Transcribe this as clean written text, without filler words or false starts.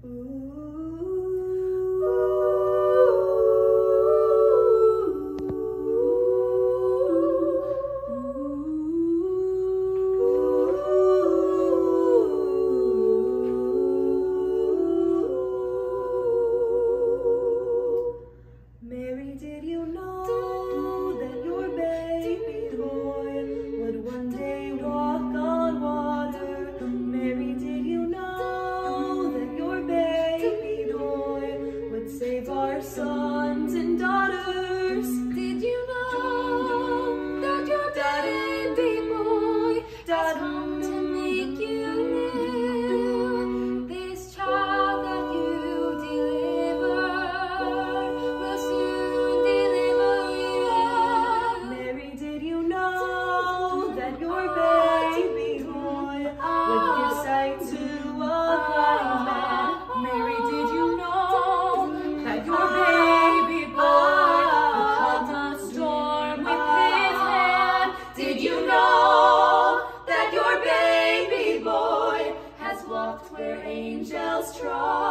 Mary, did you know that your baby boy would one day walk on water? Mary, did you know that your baby boy would save our sons and daughters? Did you know that your baby boy has come to make you new? This child that you delivered will soon deliver you. Mary, did you know that your baby boy would give sight to a blind man? Mary, did you know that your baby boy would calm the storm with his hand? Did you know that your baby boy has walked where angels trod?